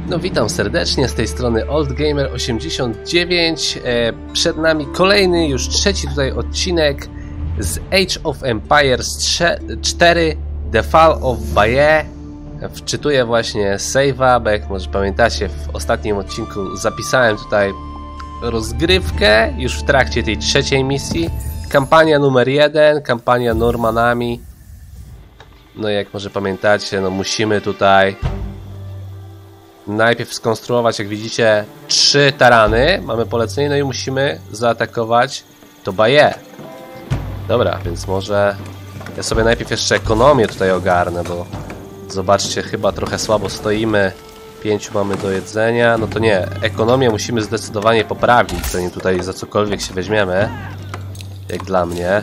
No witam serdecznie, z tej strony OldGamer89. Przed nami kolejny, już trzeci tutaj odcinek z Age of Empires 4 The Fall of Bayeux. Wczytuję właśnie save'a, bo jak może pamiętacie, w ostatnim odcinku zapisałem tutaj rozgrywkę już w trakcie tej trzeciej misji. Kampania numer 1, kampania Normanami. No jak może pamiętacie, no musimy tutaj najpierw skonstruować, jak widzicie, 3 tarany. Mamy polecenie, no i musimy zaatakować to Bayeux. Dobra, więc może ja sobie najpierw jeszcze ekonomię tutaj ogarnę, bo zobaczcie, chyba trochę słabo stoimy. 5 mamy do jedzenia. No to nie, ekonomię musimy zdecydowanie poprawić, zanim tutaj za cokolwiek się weźmiemy. Jak dla mnie.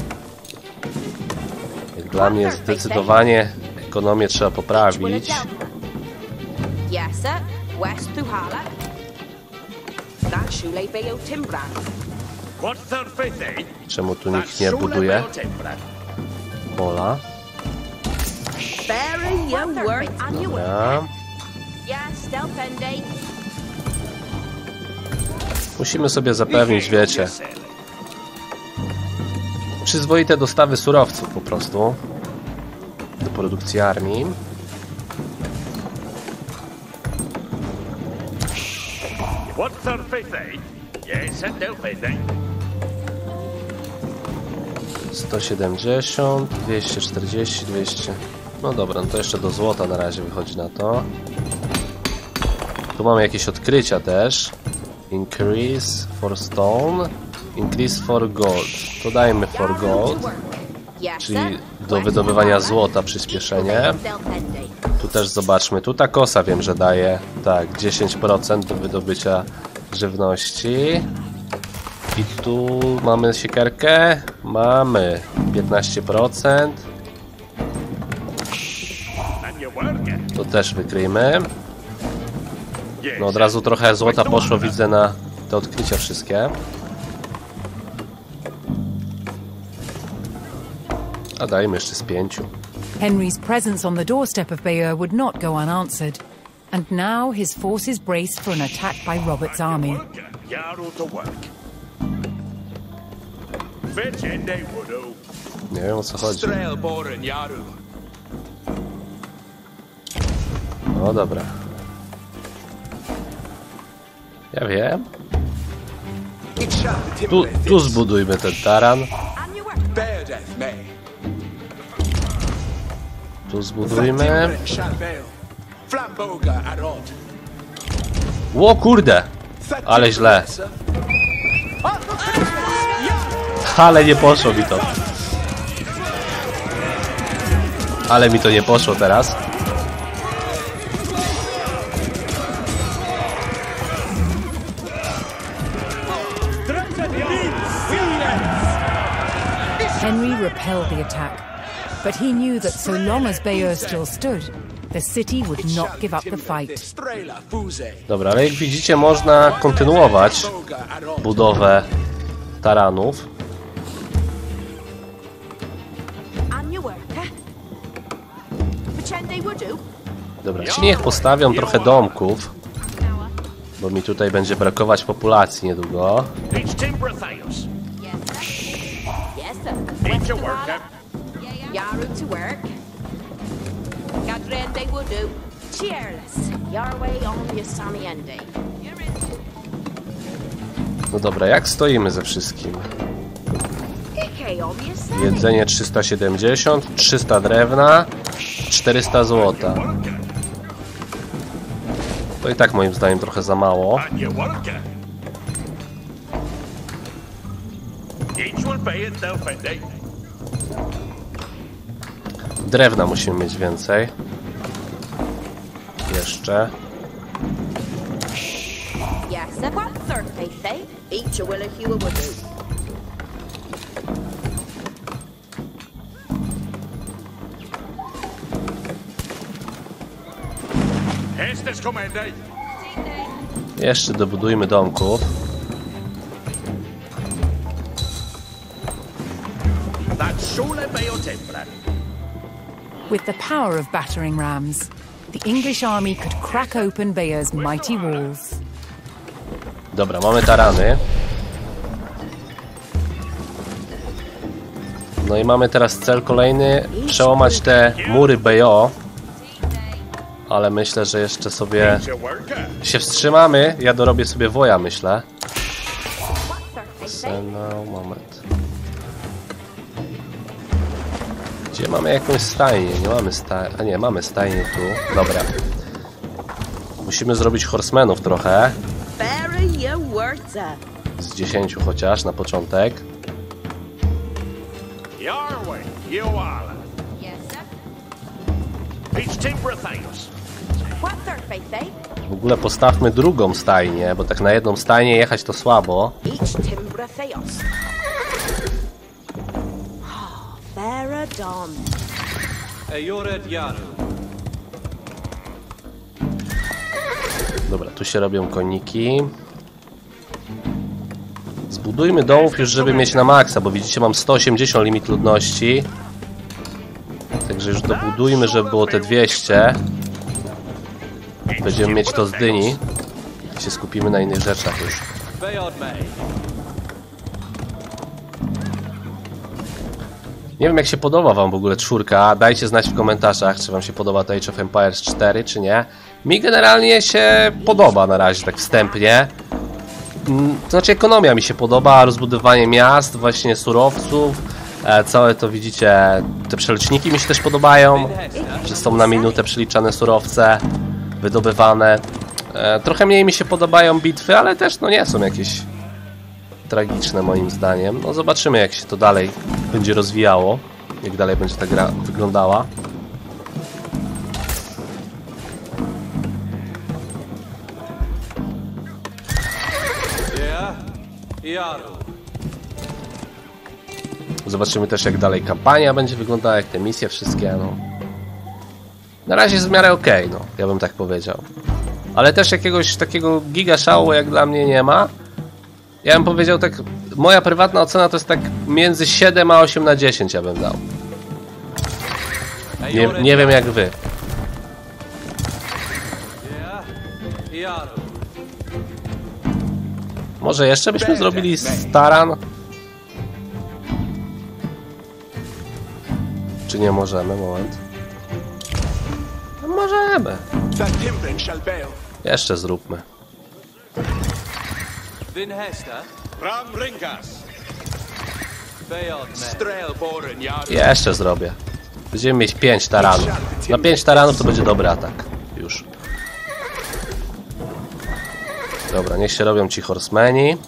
Jak dla mnie zdecydowanie ekonomię trzeba poprawić. Czemu tu nikt nie buduje pola? Dobra. Musimy sobie zapewnić, wiecie, przyzwoite dostawy surowców po prostu do produkcji armii. $170, 240, 200. No dobra, no to jeszcze do złota na razie wychodzi na to. Tu mamy jakieś odkrycia też. Increase for stone, increase for gold. To dajmy for gold, czyli do wydobywania złota przyspieszenie. Tu też zobaczmy, tu ta kosa wiem, że daje tak 10% do wydobycia żywności. I tu mamy siekierkę, mamy 15%. To też wykryjmy. No od razu trochę złota poszło, widzę, na te odkrycia wszystkie. A dajmy jeszcze z 5. Henry's presence on the doorstep of Bayeux would not go unanswered, and now his forces braced for an attack by Robert's army. Nie wiem, o co chodzi. No dobra. Ja wiem. Tu zbudujmy ten taran. Tu zbudujmy. Ło kurde! Ale źle. Ale nie poszło mi to. Ale mi to nie poszło teraz. Henry repelled the attack, but he knew that so long as Bayeux still stood, the city would not give up the fight. Dobra, ale jak widzicie, można kontynuować budowę taranów. Dobra, ci niech postawią trochę domków, bo mi tutaj będzie brakować populacji niedługo. No dobra, jak stoimy ze wszystkim? Jedzenie 370, 300 drewna, 400 złota. To i tak moim zdaniem trochę za mało. Drewna musimy mieć więcej. Jeszcze. Jeszcze dobudujmy domków. With the power of battering rams, the English army could crack open Bayer's mighty walls. Dobra, mamy tarany. No i mamy teraz cel kolejny, przełamać te mury BO. Ale myślę, że jeszcze sobie się wstrzymamy. Ja dorobię sobie woja, myślę. No, moment. Gdzie mamy jakąś stajnię? Nie mamy stajni. A nie, mamy stajnię tu. Dobra. Musimy zrobić horsemenów trochę. Z 10 chociaż na początek. W ogóle postawmy drugą stajnię, bo tak na jedną stajnię jechać to słabo. Dobra, tu się robią koniki. Zbudujmy dołów już, żeby mieć na maksa, bo widzicie, mam 180 limit ludności. Także już dobudujmy, żeby było te 200. Będziemy mieć to z dyni. I się skupimy na innych rzeczach już. Nie wiem, jak się podoba wam w ogóle 4. Dajcie znać w komentarzach, czy wam się podoba to Age of Empires 4, czy nie. Mi generalnie się podoba na razie, tak wstępnie. To znaczy ekonomia mi się podoba, rozbudowanie miast, właśnie surowców. Całe to widzicie, te przeliczniki mi się też podobają, że są na minutę przeliczane surowce, wydobywane. Trochę mniej mi się podobają bitwy, ale też no nie są jakieś tragiczne moim zdaniem. No zobaczymy, jak się to dalej będzie rozwijało, jak dalej będzie ta gra wyglądała. Zobaczymy też, jak dalej kampania będzie wyglądała, jak te misje wszystkie, no. Na razie jest w miarę okej, no, ja bym tak powiedział. Ale też jakiegoś takiego giga szału jak dla mnie nie ma. Ja bym powiedział tak, moja prywatna ocena to jest tak między 7 a 8 na 10 ja bym dał. Nie wiem jak wy. Może jeszcze byśmy zrobili staran? Czy nie możemy? Moment. No możemy. Jeszcze zróbmy. Jeszcze zrobię. Będziemy mieć 5 taranów. Na 5 taranów to będzie dobry atak. Już. Dobra, niech się robią ci horsemeni.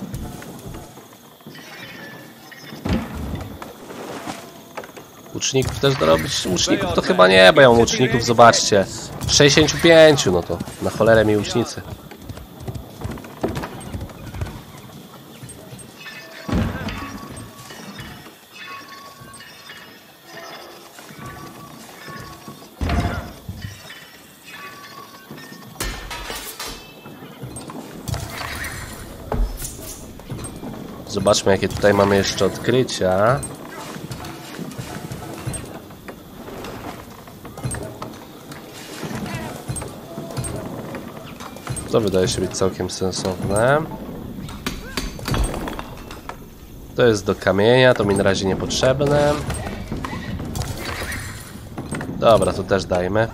Łuczników też dorobić. Łuczników to chyba nie, bo ja mam łuczników, zobaczcie. 65, no to na cholerę mi łucznicy. Zobaczmy, jakie tutaj mamy jeszcze odkrycia. To wydaje się być całkiem sensowne. To jest do kamienia, to mi na razie niepotrzebne. Dobra, to też dajmy.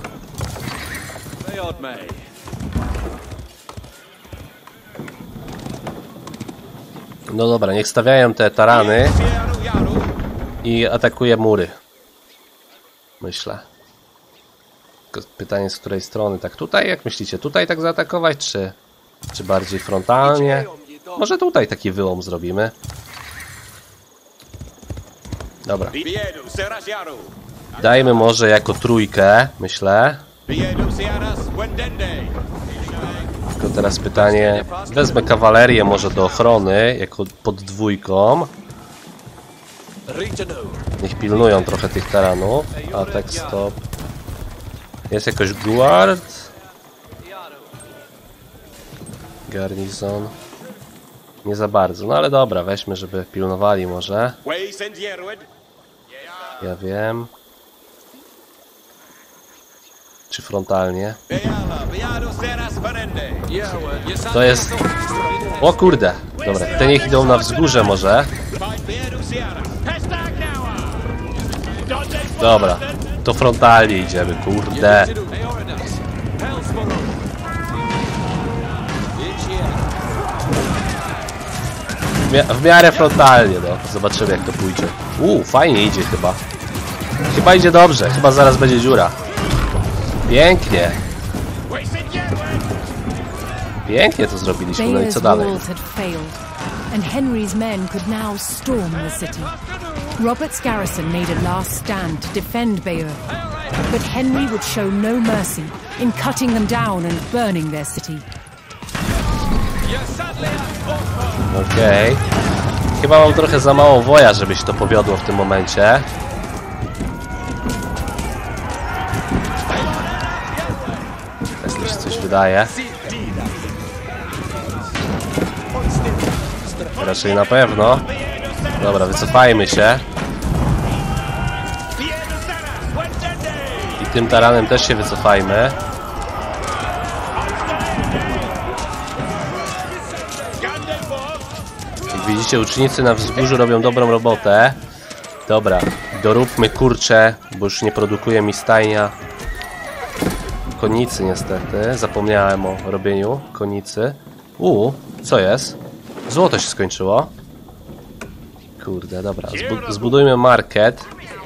No dobra, niech stawiają te tarany i atakuje mury. Myślę. Tylko pytanie, z której strony. Tak tutaj, jak myślicie? Tutaj tak zaatakować, czy bardziej frontalnie? Może tutaj taki wyłom zrobimy. Dobra. Dajmy może jako trójkę, myślę. Tylko teraz pytanie. Wezmę kawalerię może do ochrony, jako pod dwójką. Niech pilnują trochę tych taranów. Atak, stop. Jest jakoś guard. Garnizon. Nie za bardzo, no ale dobra, weźmy, żeby pilnowali może. Ja wiem. czy frontalnie. To jest... O kurde! Dobra, te niech idą na wzgórze może. Dobra, to frontalnie idziemy, kurde. W miarę frontalnie, no. Zobaczymy jak to pójdzie. Fajnie idzie chyba. Chyba idzie dobrze, chyba zaraz będzie dziura. Pięknie. Pięknie to zrobiliśmy, no i co dalej? And Henry's men could now storm the city. Robert's garrison made a last stand to defend Bayeux, but Henry would show no mercy in cutting them down and burning their city. Okej. Chyba mam trochę za mało woja, żeby się to powiodło w tym momencie. Tak mi się coś wydaje. Raczej na pewno. Dobra, wycofajmy się. I tym taranem też się wycofajmy. Jak widzicie, łucznicy na wzgórzu robią dobrą robotę. Dobra, doróbmy kurcze, bo już nie produkuje mi stajnia konicy niestety. Zapomniałem o robieniu konicy. Co jest? Złoto się skończyło. Kurde, dobra. Zbudujmy market.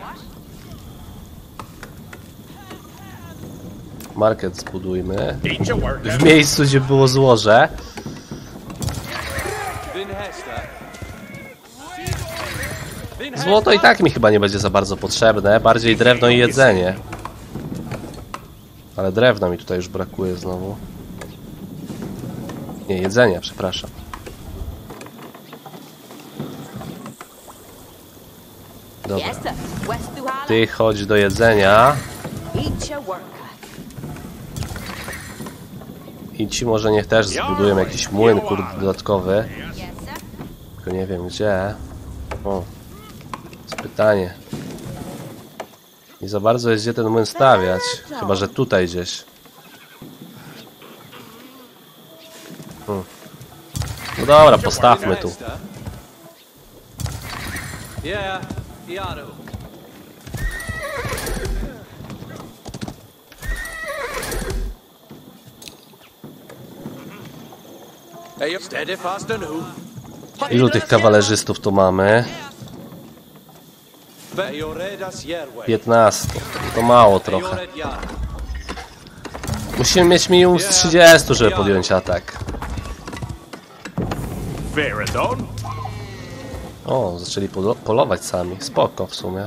Market zbudujmy. W miejscu, gdzie było złoże. Złoto i tak mi chyba nie będzie za bardzo potrzebne. Bardziej drewno i jedzenie. Ale drewna mi tutaj już brakuje znowu. Nie, jedzenia, przepraszam. Dobra. Ty chodź do jedzenia. I ci może niech też zbudują jakiś młyn, kurde, dodatkowy. Tylko nie wiem gdzie. O, jest pytanie. Nie za bardzo jest gdzie ten młyn stawiać. Chyba że tutaj gdzieś. No dobra, postawmy tu. Ilu tych kawalerzystów tu mamy? 15. To mało trochę. Musimy mieć minimum z 30, żeby podjąć atak. O, zaczęli polować sami. Spoko w sumie.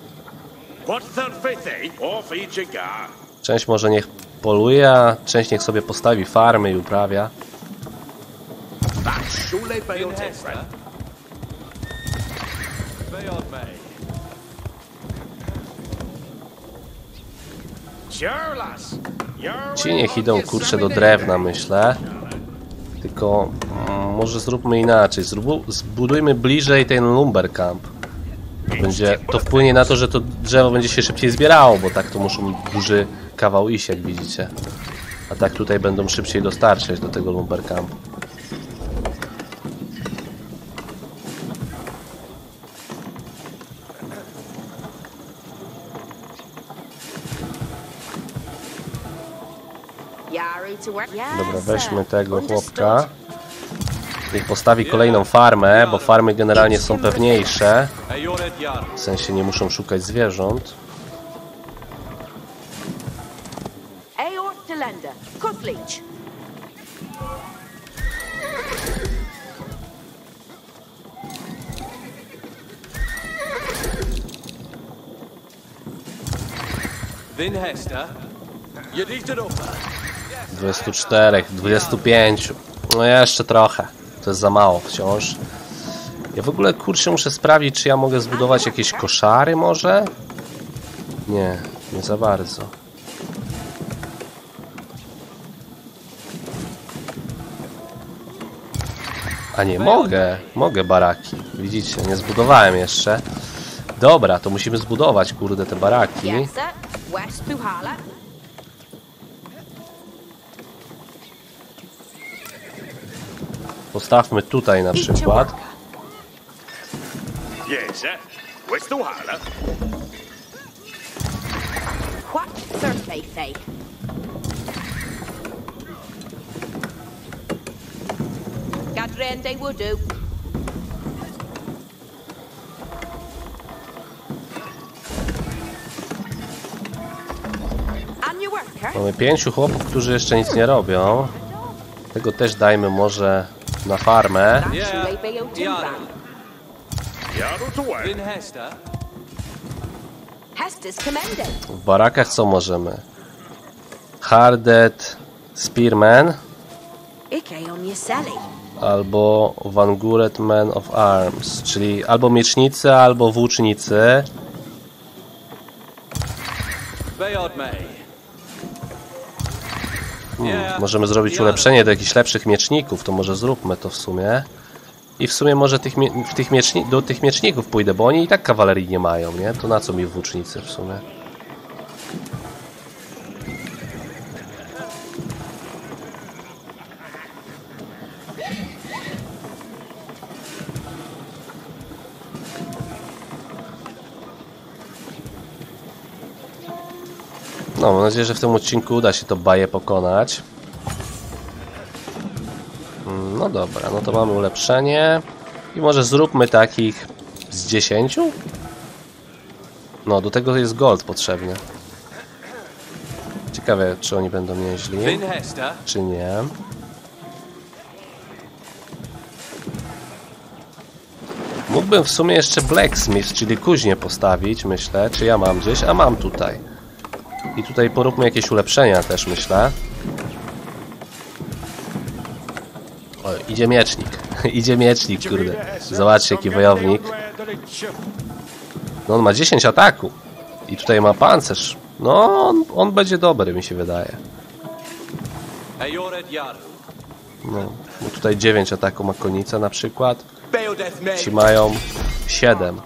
Część może niech poluje, a część niech sobie postawi farmy i uprawia. Ci niech idą kurczę do drewna, myślę. Tylko może zróbmy inaczej. Zbudujmy bliżej ten lumber camp. To wpłynie na to, że to drzewo będzie się szybciej zbierało, bo tak to muszą duży kawał iść, jak widzicie. A tak tutaj będą szybciej dostarczać do tego lumber campu. Dobra, weźmy tego chłopka. Niech postawi kolejną farmę, bo farmy generalnie są pewniejsze. W sensie nie muszą szukać zwierząt. Winhester, 24, 25. No jeszcze trochę. To jest za mało wciąż. Ja w ogóle kurczę muszę sprawdzić, czy ja mogę zbudować jakieś koszary może? Nie, nie za bardzo. A nie, mogę baraki. Widzicie, nie zbudowałem jeszcze. Dobra, to musimy zbudować, kurde, te baraki. Postawmy tutaj na przykład. Mamy 5 chłopów, którzy jeszcze nic nie robią. Tego też dajmy może na farmę. W barakach co możemy? Harded Spearman albo Vanguard Men of Arms, czyli albo miecznicy, albo włócznicy. Możemy zrobić ulepszenie do jakichś lepszych mieczników, to może zróbmy to w sumie. I w sumie może do tych mieczników pójdę, bo oni i tak kawalerii nie mają, nie? To na co mi włócznicy w sumie? No, mam nadzieję, że w tym odcinku uda się to baję pokonać. No dobra, no to mamy ulepszenie. I może zróbmy takich z 10? No, do tego jest gold potrzebny. Ciekawe, czy oni będą nieźli, czy nie. Mógłbym w sumie jeszcze blacksmith, czyli kuźnię postawić, myślę. Czy ja mam gdzieś? A mam tutaj. I tutaj poróbmy jakieś ulepszenia też, myślę. O, idzie miecznik. Idzie miecznik, kurde. Zobaczcie, jaki wojownik. No, on ma 10 ataku. I tutaj ma pancerz. No, on będzie dobry, mi się wydaje. No, bo tutaj 9 ataku ma konica na przykład. Ci mają 7.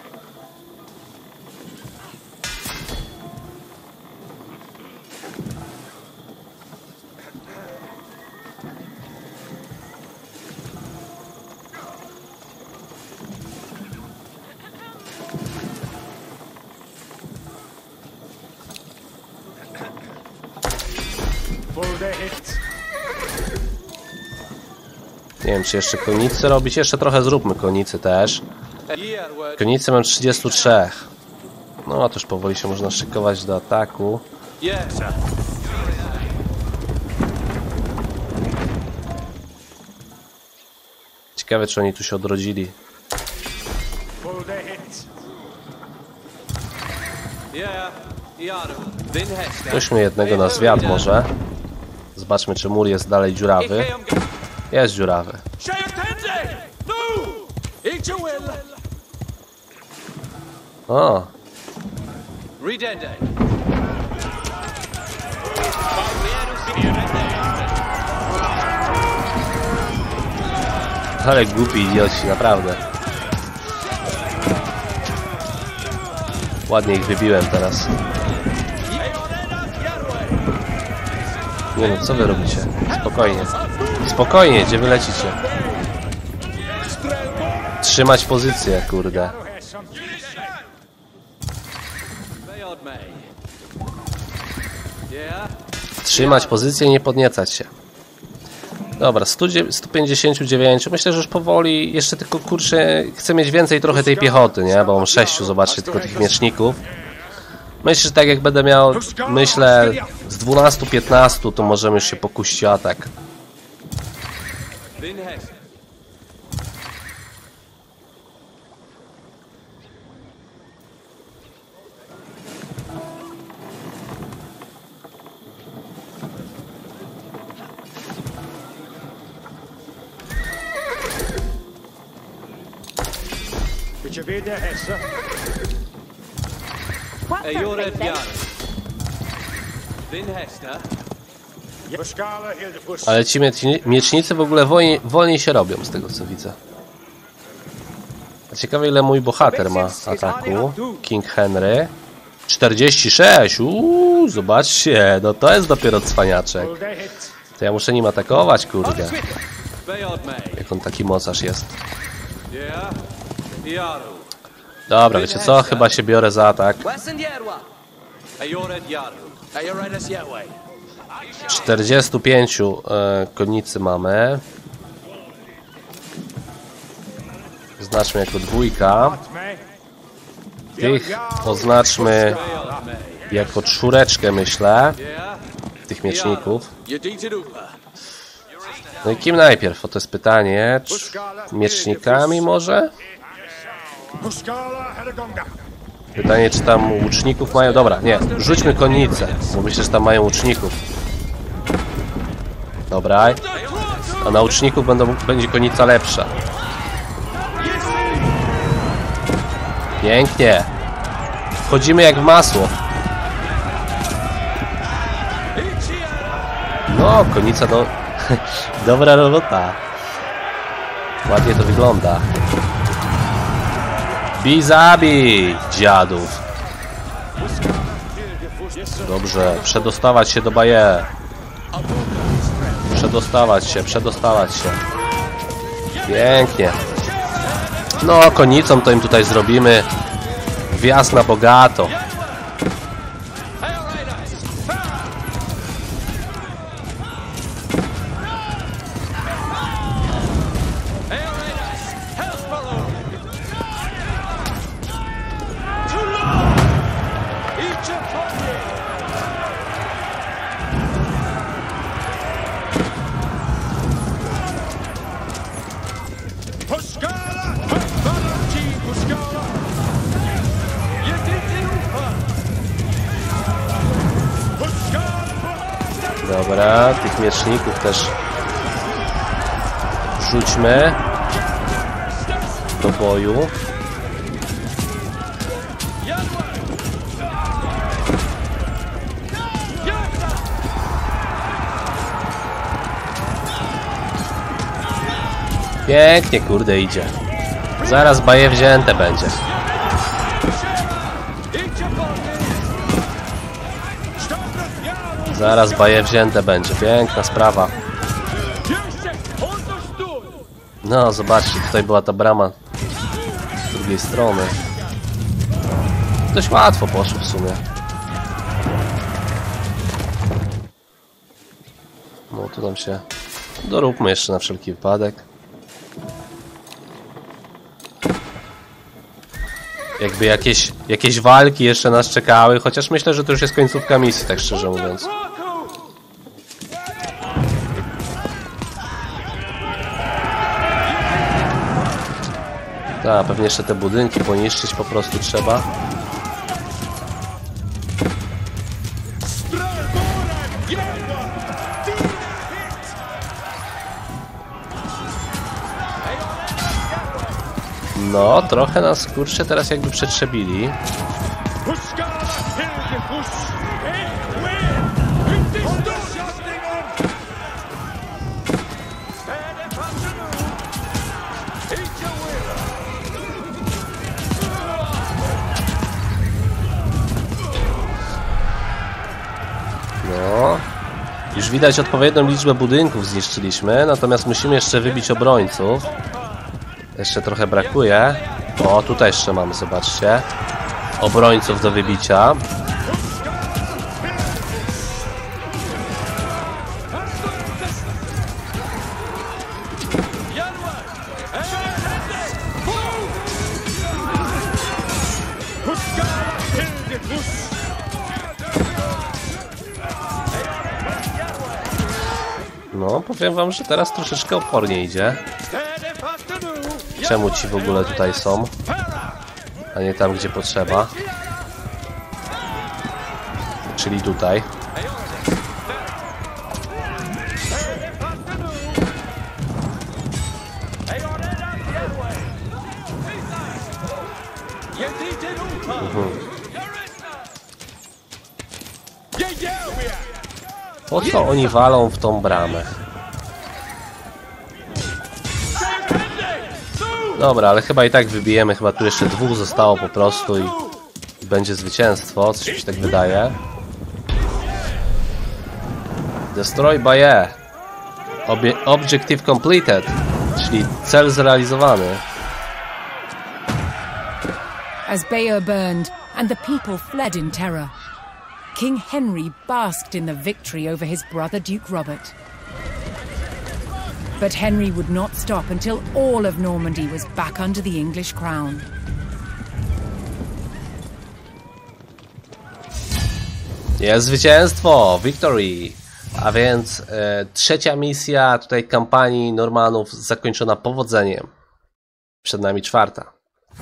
Nie wiem, czy jeszcze konicy robić. Jeszcze trochę zróbmy konicy też. Konicy mam 33. No, a to już powoli się można szykować do ataku. Ciekawe, czy oni tu się odrodzili. Puśćmy jednego na zwiat może. Zobaczmy, czy mur jest dalej dziurawy. Jest dziurawy. O! Ale głupi idioci, naprawdę. Ładnie ich wybiłem teraz. Nie no, co wy robicie? Spokojnie. Spokojnie, gdzie wy lecicie? Trzymać pozycję, kurde. Trzymać pozycję i nie podniecać się. Dobra, 159. Myślę, że już powoli. Jeszcze tylko, kurczę, chcę mieć więcej trochę tej piechoty, nie? Bo mam 6, zobaczcie, tylko tych mieczników. Myślę, że tak jak będę miał, myślę, z 12-15, to możemy już się pokusić o atak. Ale ci miecznicy w ogóle wolniej się robią, z tego co widzę. Ciekawe, ile mój bohater ma ataku. King Henry 46. Zobaczcie, no to jest dopiero cwaniaczek. To ja muszę nim atakować, kurde. Jak on taki mocarz jest. Dobra, wiecie co? Chyba się biorę za atak. 45 konnicy mamy. Znaczmy jako dwójka. Tych oznaczmy jako czwóreczkę, myślę. Tych mieczników. No i kim najpierw? O, to jest pytanie. Miecznikami może? Pytanie, czy tam łuczników mają? Dobra, nie. Rzućmy konnicę, bo myślę, że tam mają łuczników. Dobra. A na łuczników będzie konnica lepsza. Pięknie. Wchodzimy jak w masło. No, konica do... Dobra robota. Ładnie to wygląda. Bij, zabij, dziadów. Dobrze, przedostawać się do Baye. Przedostawać się. Pięknie. No, konicą to im tutaj zrobimy wjazd na bogato. Dobra, tych mieczników też rzućmy do boju. Pięknie, kurde, idzie. Zaraz Baye wzięte będzie. Zaraz Baye wzięte będzie. Piękna sprawa. No, zobaczcie, tutaj była ta brama z drugiej strony. Dość łatwo poszło w sumie. No, tu nam się... Doróbmy jeszcze na wszelki wypadek. Jakby jakieś walki jeszcze nas czekały, chociaż myślę, że to już jest końcówka misji, tak szczerze mówiąc. Tak, pewnie jeszcze te budynki poniszczyć po prostu trzeba. No, trochę nas, kurczę, teraz jakby przetrzebili. No, już widać odpowiednią liczbę budynków zniszczyliśmy, natomiast musimy jeszcze wybić obrońców. Jeszcze trochę brakuje. O, tutaj jeszcze mamy, zobaczcie. Obrońców do wybicia. No, powiem wam, że teraz troszeczkę opornie idzie. Czemu ci w ogóle tutaj są, a nie tam, gdzie potrzeba? Czyli tutaj. Po co oni walą w tą bramę? Dobra, ale chyba i tak wybijemy. Chyba tu jeszcze dwóch zostało po prostu i będzie zwycięstwo. Coś mi się tak wydaje. Destroy Baye. Objective completed, czyli cel zrealizowany. As Bayeux burned and the people fled in terror, King Henry basked in the victory over his brother Duke Robert. But Henry would not stop until all of Normandy was back under the English crown. Jest zwycięstwo! Victory! A więc trzecia misja tutaj kampanii Normanów zakończona powodzeniem. Przed nami czwarta.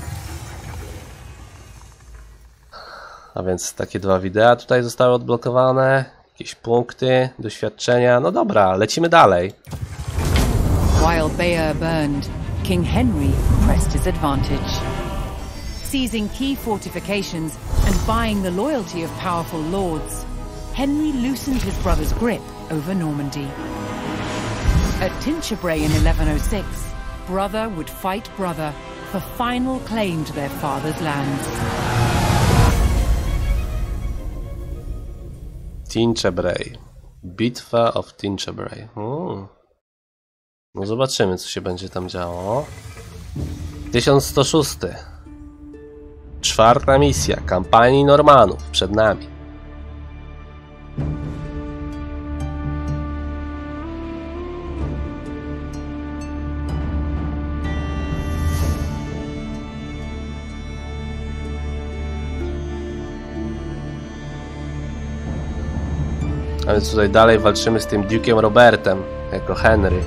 A więc takie dwa wideo tutaj zostały odblokowane. Jakieś punkty, doświadczenia. No dobra, lecimy dalej. While Bayeux burned, King Henry pressed his advantage. Seizing key fortifications and buying the loyalty of powerful lords, Henry loosened his brother's grip over Normandy. At Tinchebray in 1106, brother would fight brother for final claim to their father's lands. Tinchebray. Bitwa of Tinchebray. No zobaczymy, co się będzie tam działo. 1106. Czwarta misja kampanii Normanów przed nami. A więc tutaj dalej walczymy z tym Duke'em Robertem jako Henry.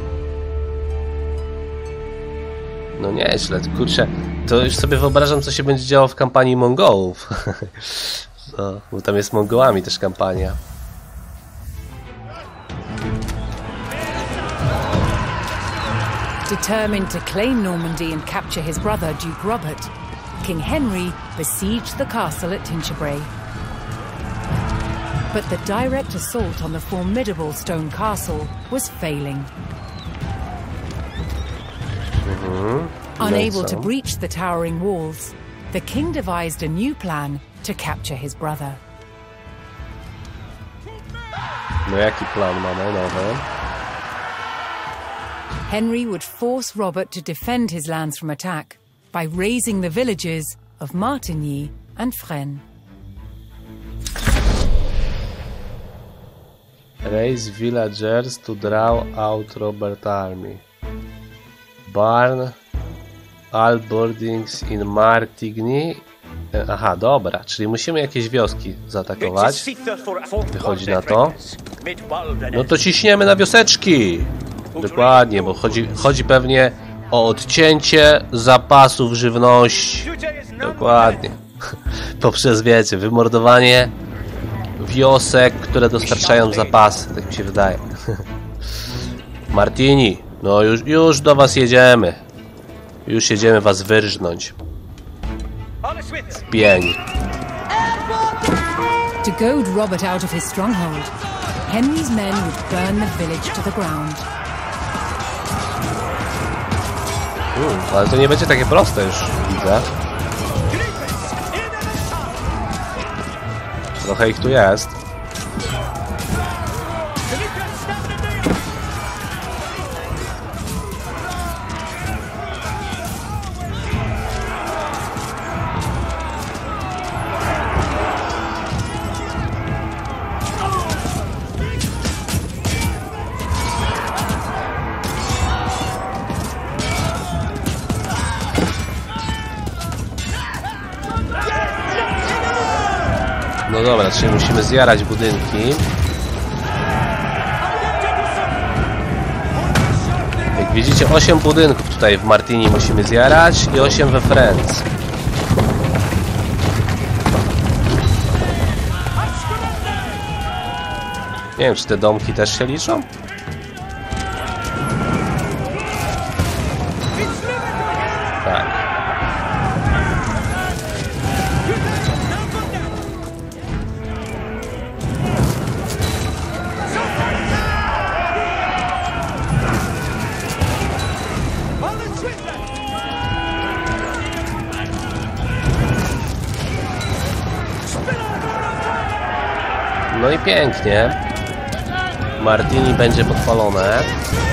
No nieźle, kurczę, to już sobie wyobrażam, co się będzie działo w kampanii Mongołów. No, bo tam jest Mongołami też kampania. Determined to claim Normandy and capture his brother Duke Robert, King Henry besieged the castle at Tinchebray. But the direct assault on the formidable stone castle was failing. Unable to breach the towering walls, the king devised a new plan to capture his brother. No jaki plan mamy nowy? Henry would force Robert to defend his lands from attack by razing the villages of Martigny and Fresnes. Raise villagers to draw out Robert army. Burn all buildings in Martigny. Aha, dobra, czyli musimy jakieś wioski zaatakować. Wychodzi na to. No to ciśniemy na wioseczki. Dokładnie, bo chodzi pewnie o odcięcie zapasów żywności. Dokładnie. Poprzez, wiecie, wymordowanie wiosek, które dostarczają zapasy, tak mi się wydaje. Martini, no już do was jedziemy. Już jedziemy was wyrżnąć. W pień. To goad Robert out of his stronghold, Henry's men would burn the village to the ground. Ale to nie będzie takie proste już, widzę. Trochę ich tu jest. No dobra, czyli musimy zjarać budynki. Jak widzicie, 8 budynków tutaj w Martigny musimy zjarać i 8 we Fresnes. Nie wiem, czy te domki też się liczą? Tak. No i pięknie. Martini będzie podpalone.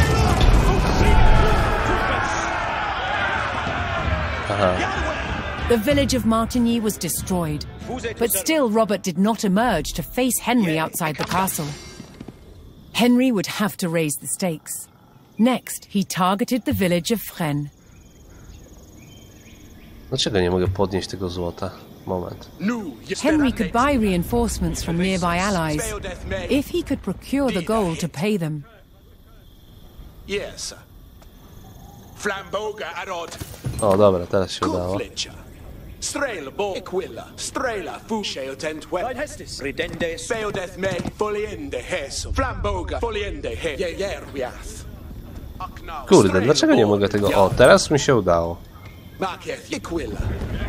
Aha. The village of Martigny was destroyed, but still Robert did not emerge to face Henry outside the castle. Henry would have to raise the stakes. Next, he targeted the village of Fresnes. Dlaczego nie mogę podnieść tego złota? Moment. Henry could buy reinforcements from nearby allies, if he could procure the gold to pay them. Yes. Flamboga Arod. O, dobra, teraz się udało. Strail Boquilla, Strela Fushail Tent Hestis, Redende, Beodeth Me, Foliende Hes, Flamboga, Foliende He, Yerwiath. Kurde, dlaczego nie mogę tego? O, teraz mi się udało. Marketh Equilla.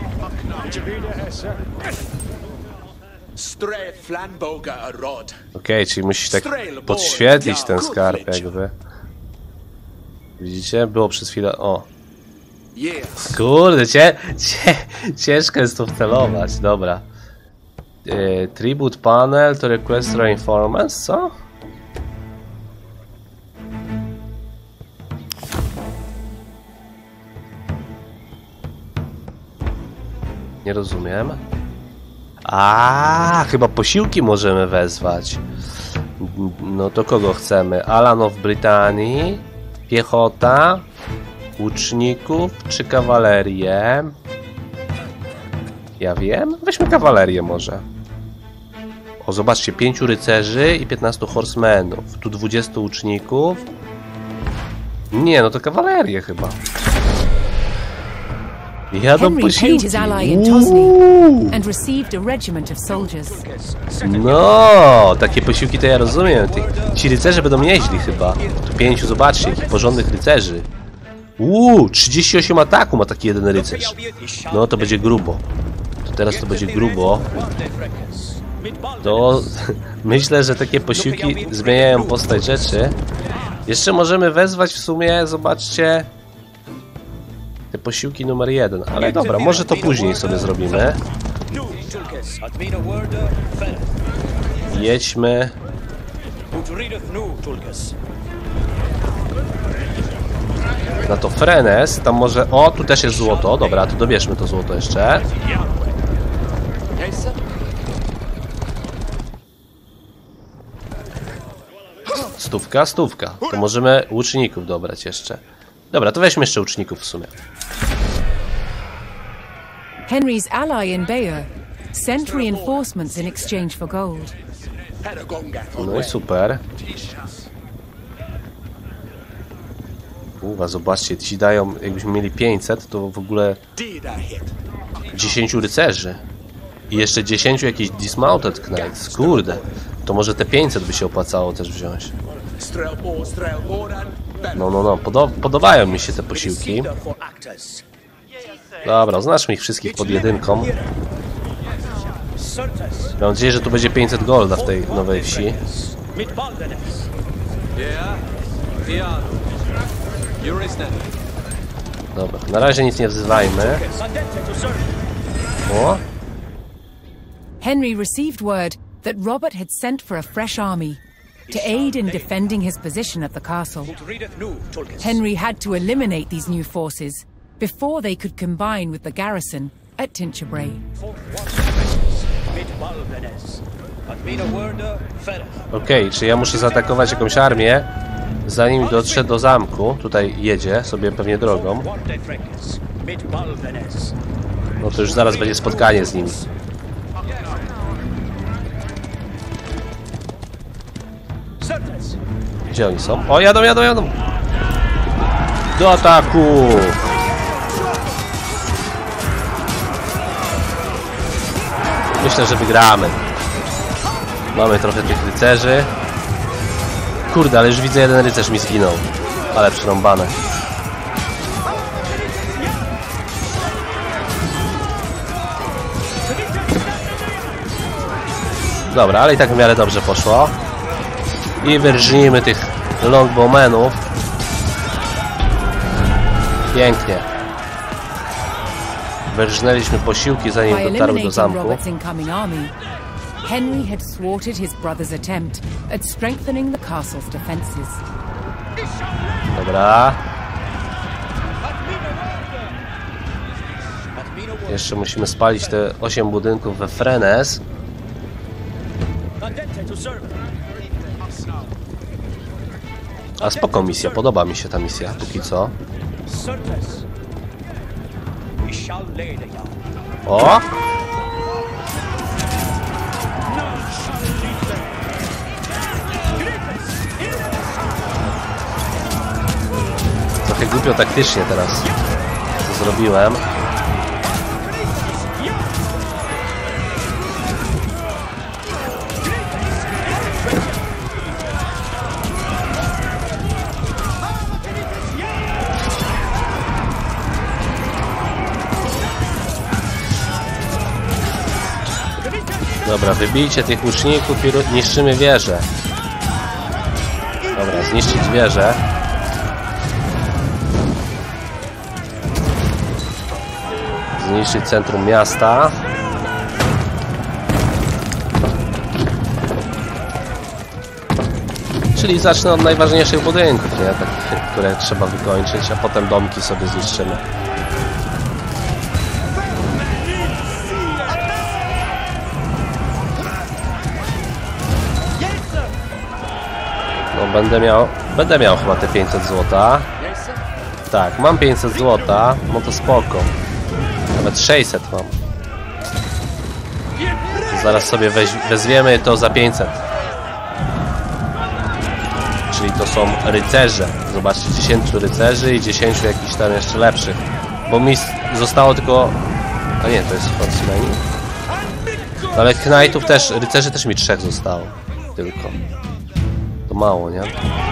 Stray Flamboga Arod. Okej, czyli musisz tak podświetlić ten skarb jakby. Widzicie? Było przez chwilę... O. Kurde, ciężko jest to wcelować. Dobra. Tribute panel to request reinforcements, co? Nie rozumiem. A, chyba posiłki możemy wezwać. No to kogo chcemy? Alan w Brytanii, piechota, łuczników czy kawalerię? Ja wiem. Weźmy kawalerię może. O, zobaczcie, 5 rycerzy i 15 horsemenów. Tu 20 łuczników. Nie, no to kawalerię chyba. Jadą posiłki. No, takie posiłki to ja rozumiem. Ci rycerze będą nieźli chyba. Tu 5, zobaczcie, jakich porządnych rycerzy. 38 ataku ma taki jeden rycerz. No to będzie grubo. To teraz to będzie grubo. To myślę, że takie posiłki zmieniają postać rzeczy. Jeszcze możemy wezwać w sumie, zobaczcie, te posiłki numer 1, ale dobra, może to później sobie zrobimy. Jedźmy. Na to Fresnes, tam może... O, tu też jest złoto, dobra, to dobierzmy to złoto jeszcze. Stówka, stówka. To możemy łuczników dobrać jeszcze. Dobra, to weźmy jeszcze łuczników w sumie. Henry's ally in Bayeux sent reinforcements in exchange for gold. No i super. Zobaczcie, ci dają, jakbyśmy mieli 500, to w ogóle 10 rycerzy. I jeszcze 10 jakichś dismounted knights. Kurde, to może te 500 by się opłacało też wziąć. No, podobają mi się te posiłki. Dobra, oznaczmy ich wszystkich pod jedynką. Mam nadzieję, że tu będzie 500 golda w tej nowej wsi. Dobra, na razie nic nie wzywajmy. O! Henry received word that Robert had sent for a fresh army to aid in defending his position at the castle. Henry had to eliminate these new forces before they could combine with the garrison at Tinchebray. Okej, czy ja muszę zaatakować jakąś armię, zanim dotrze do zamku? Tutaj jedzie sobie pewnie drogą. No to już zaraz będzie spotkanie z nimi. Gdzie oni są? O, jadą! Do ataku! Myślę, że wygramy. Mamy trochę tych rycerzy. Kurde, ale już widzę, jeden rycerz mi zginął. Ale przerąbane. Dobra, ale i tak w miarę dobrze poszło. I wyrżnijmy tych longbowmenów. Pięknie. Wyrżnęliśmy posiłki, zanim dotarły do zamku. Henry had thwarted his brother's attempt at strengthening the castle's defenses. Dobra. Jeszcze musimy spalić te 8 budynków we Frenes. A spoko misja, podoba mi się ta misja, póki co. O! Trochę głupio taktycznie teraz to zrobiłem. Dobra, wybijcie tych łuczników i niszczymy wieżę. Dobra, zniszczyć wieżę. Zniszczyć centrum miasta. Czyli zacznę od najważniejszych budynków, nie? Takich, które trzeba wykończyć, a potem domki sobie zniszczymy. No, będę miał chyba te 500 złota. Tak, mam 500 złota, no to spoko. Nawet 600 mam. Zaraz sobie wezwiemy to za 500. Czyli to są rycerze. Zobaczcie, 10 rycerzy i 10 jakichś tam jeszcze lepszych. Bo mi zostało tylko... A nie, to jest Horsemen. Ale knightów też, rycerzy też mi 3 zostało. Tylko. To mało, nie?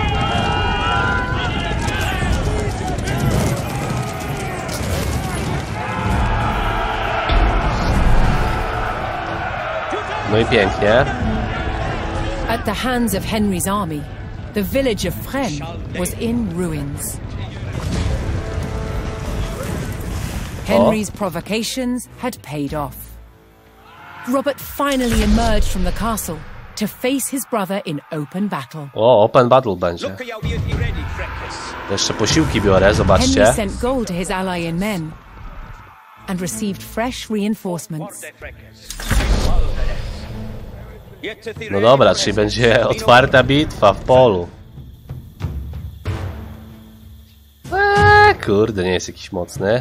No i pięknie. At the hands of Henry's army, the village of Fresnes was in ruins. Henry's provocations had paid off. Robert finally emerged from the castle to face his brother in open battle. O, open battle będzie. Jeszcze posiłki biorę, zobaczcie. Henry sent gold to his ally in men and received fresh reinforcements. No dobra, czyli będzie otwarta bitwa w polu. Kurde, nie jest jakiś mocny.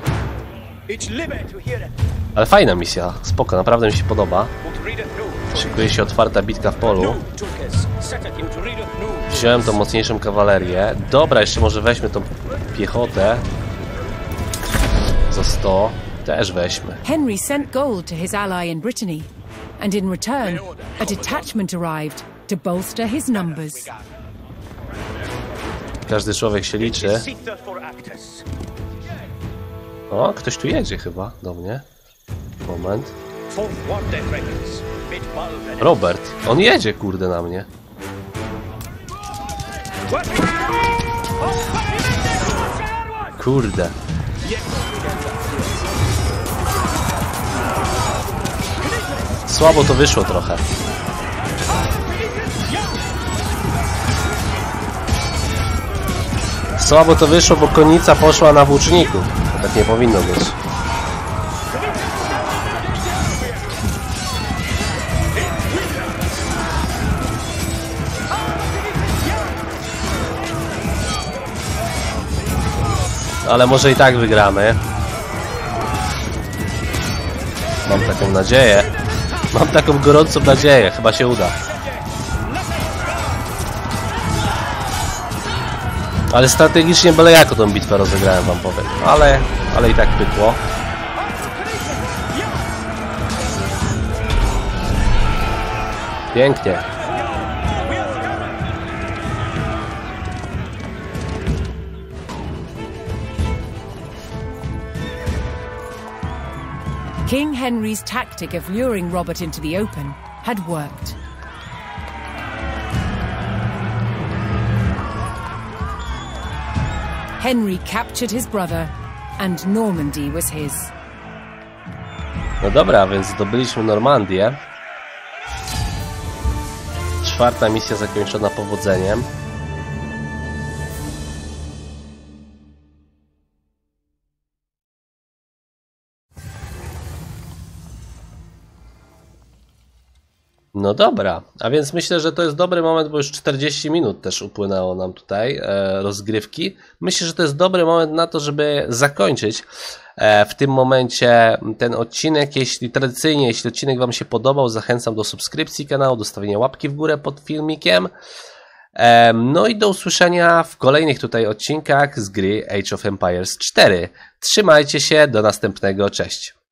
Ale fajna misja, spoko, naprawdę mi się podoba. Szykuje się otwarta bitka w polu. Wziąłem tą mocniejszą kawalerię. Dobra, jeszcze może weźmy tą piechotę. Za 100. Też weźmy. Henry sent gold to his ally in Brittany, and in return, a detachment arrived to bolster his numbers. Każdy człowiek się liczy. O, ktoś tu jedzie chyba do mnie. Moment. Robert, on jedzie kurde na mnie. Kurde. Słabo to wyszło trochę. Słabo to wyszło, bo konica poszła na włóczników. To tak nie powinno być. Ale może i tak wygramy. Mam taką nadzieję. Mam taką gorącą nadzieję. Chyba się uda. Ale strategicznie byle jako tą bitwę rozegrałem, wam powiem. Ale i tak pykło. Pięknie. King Henry's tactic of luring Robert into the open had worked. Henry captured his brother, and Normandy was his. No dobra, więc zdobyliśmy Normandię. 4. misja zakończona powodzeniem. No dobra, a więc myślę, że to jest dobry moment, bo już 40 minut też upłynęło nam tutaj rozgrywki. Myślę, że to jest dobry moment na to, żeby zakończyć w tym momencie ten odcinek. Jeśli odcinek Wam się podobał, zachęcam do subskrypcji kanału, do stawienia łapki w górę pod filmikiem. No i do usłyszenia w kolejnych tutaj odcinkach z gry Age of Empires 4. Trzymajcie się, do następnego, cześć.